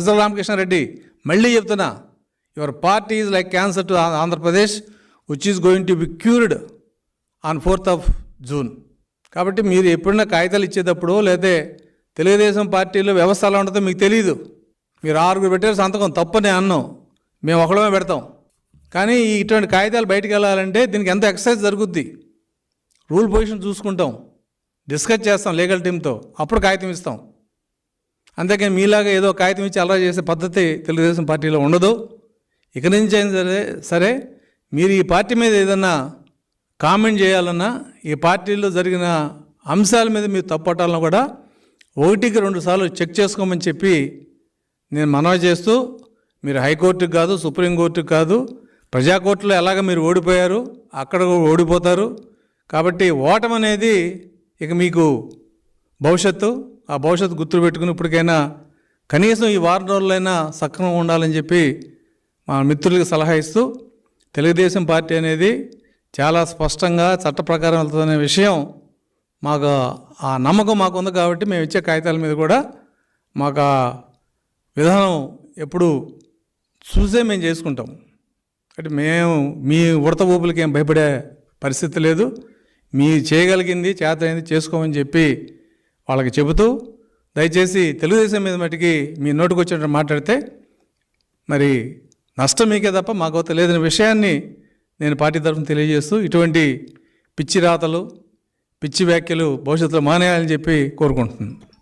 సజ్జల రామకృష్ణారెడ్డి మళ్ళీ చెప్తున్నా, your party is like cancer to Andhra Pradesh which is going to be cured on 4th June. కాబట్టి మీరు ఎప్పుడైనా కాగితాలు ఇచ్చేటప్పుడు లేదా తెలుగుదేశం పార్టీలో వ్యవస్థ ఎలా ఉంటుందో మీకు తెలియదు. మీరు 6 పెట్టారు సంతకం తప్పని అన్నాం, మేము ఒకడమే పెడతాం. కానీ ఇటువంటి కాగితాలు బయటకు వెళ్ళాలంటే దీనికి ఎంత ఎక్సర్సైజ్ జరుగుద్ది. రూల్ పొజిషన్ చూసుకుంటాం, డిస్కస్ చేస్తాం లీగల్ టీంతో, అప్పుడు కాగితం ఇస్తాం. అంతేకాని మీలాగా ఏదో కాగితం ఇచ్చి అలరా చేసే పద్ధతి తెలుగుదేశం పార్టీలో ఉండదు. ఇక నుంచి అయినా సరే మీరు ఈ పార్టీ మీద ఏదన్నా కామెంట్ చేయాలన్నా, ఈ పార్టీలో జరిగిన అంశాల మీద మీరు తప్పట్టాలన్నా కూడా 1కి 2 సార్లు చెక్ చేసుకోమని చెప్పి నేను మనవి చేస్తూ, మీరు హైకోర్టుకు కాదు, సుప్రీంకోర్టుకు కాదు, ప్రజాకోర్టులో ఎలాగ మీరు ఓడిపోయారు అక్కడ ఓడిపోతారు. కాబట్టి ఓటమి అనేది ఇక మీకు భవిష్యత్తు, ఆ భవిష్యత్తు గుర్తు పెట్టుకుని ఇప్పటికైనా కనీసం ఈ వారం రోజులైనా సక్రమంగా ఉండాలని చెప్పి మా మిత్రులకు సలహా ఇస్తూ, తెలుగుదేశం పార్టీ అనేది చాలా స్పష్టంగా చట్ట ప్రకారం వెళ్తుందనే విషయం మాకు ఆ నమ్మకం మాకు ఉంది. కాబట్టి మేము ఇచ్చే కాగితాల మీద కూడా మాకు ఆ విధానం ఎప్పుడు చూసే మేము చేసుకుంటాం. అంటే మేము మీ ఉడత ఊపులకి ఏం భయపడే పరిస్థితి లేదు. మీ చేయగలిగింది చేతైంది చేసుకోమని చెప్పి వాళ్ళకి చెబుతూ, దయచేసి తెలుగుదేశం మీద మటుకి మీ నోటికి వచ్చినట్టు మాట్లాడితే మరి నష్టం మీకే తప్ప మాకు తెలియదనే విషయాన్ని నేను పార్టీ తరఫున తెలియజేస్తూ, ఇటువంటి పిచ్చి రాతలు, పిచ్చి వ్యాఖ్యలు భవిష్యత్తులో మానేయాలని చెప్పి కోరుకుంటున్నాను.